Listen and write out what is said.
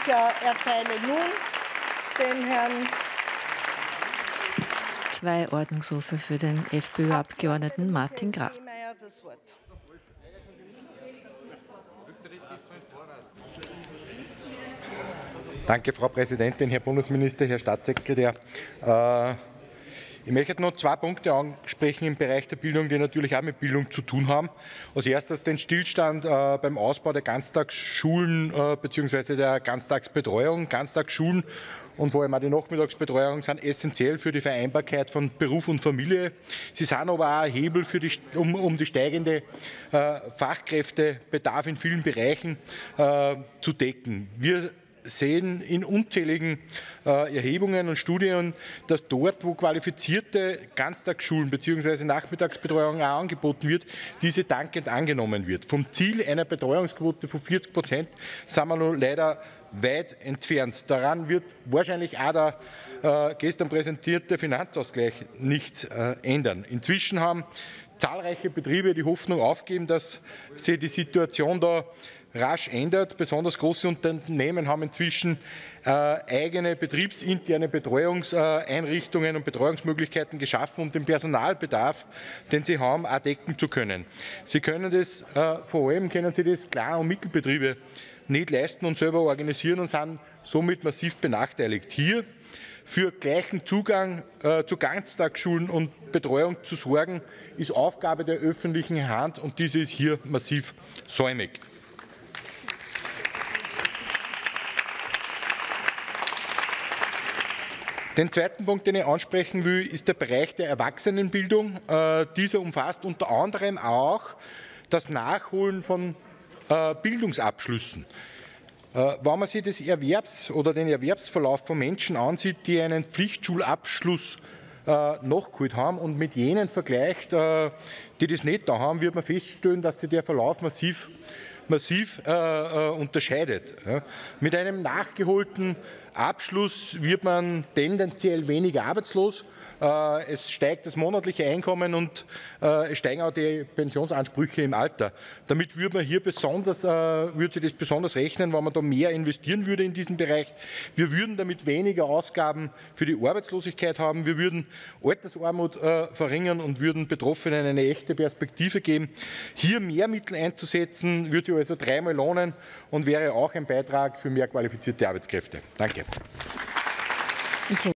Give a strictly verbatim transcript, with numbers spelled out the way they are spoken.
Ich äh, erteile nun den Herrn Zwei Ordnungsrufe für den FPÖ-Abgeordneten Martin Graf. das Wort. Danke, Frau Präsidentin, Herr Bundesminister, Herr Staatssekretär. Äh, ich möchte noch zwei Punkte ansprechen im Bereich der Bildung, die natürlich auch mit Bildung zu tun haben. Als erstes den Stillstand äh, beim Ausbau der Ganztagsschulen äh, bzw. der Ganztagsbetreuung. Ganztagsschulen und vor allem auch die Nachmittagsbetreuung sind essentiell für die Vereinbarkeit von Beruf und Familie. Sie sind aber auch ein Hebel für die, um, um die steigende äh, Fachkräftebedarf in vielen Bereichen äh, zu decken. Wir sehen in unzähligen äh, Erhebungen und Studien, dass dort, wo qualifizierte Ganztagsschulen bzw. Nachmittagsbetreuung auch angeboten wird, diese dankend angenommen wird. Vom Ziel einer Betreuungsquote von vierzig Prozent sind wir noch leider weit entfernt. Daran wird wahrscheinlich auch der äh, gestern präsentierte Finanzausgleich nichts äh, ändern. Inzwischen haben zahlreiche Betriebe die Hoffnung aufgegeben, dass sich die Situation da rasch ändert. Besonders große Unternehmen haben inzwischen äh, eigene betriebsinterne Betreuungseinrichtungen und Betreuungsmöglichkeiten geschaffen, um den Personalbedarf, den sie haben, auch decken zu können. Sie können das, äh, vor allem können sie das Klein- und Mittelbetriebe nicht leisten und selber organisieren und sind somit massiv benachteiligt. Hier für gleichen Zugang äh, zu Ganztagsschulen und Betreuung zu sorgen, ist Aufgabe der öffentlichen Hand und diese ist hier massiv säumig. Den zweiten Punkt, den ich ansprechen will, ist der Bereich der Erwachsenenbildung. Äh, dieser umfasst unter anderem auch das Nachholen von äh, Bildungsabschlüssen. Äh, wenn man sich das Erwerbs- oder den Erwerbsverlauf von Menschen ansieht, die einen Pflichtschulabschluss äh, nachgeholt haben und mit jenen vergleicht, äh, die das nicht da haben, wird man feststellen, dass sich der Verlauf massiv massiv äh, äh, unterscheidet. Ja. Mit einem nachgeholten Abschluss wird man tendenziell weniger arbeitslos. Äh, es steigt das monatliche Einkommen und äh, es steigen auch die Pensionsansprüche im Alter. Damit würde man hier besonders, äh, würde sich das besonders rechnen, wenn man da mehr investieren würde in diesen Bereich. Wir würden damit weniger Ausgaben für die Arbeitslosigkeit haben. Wir würden Altersarmut äh, verringern und würden Betroffenen eine echte Perspektive geben. Hier mehr Mittel einzusetzen, würde sich also dreimal lohnen und wäre auch ein Beitrag für mehr qualifizierte Arbeitskräfte. Danke.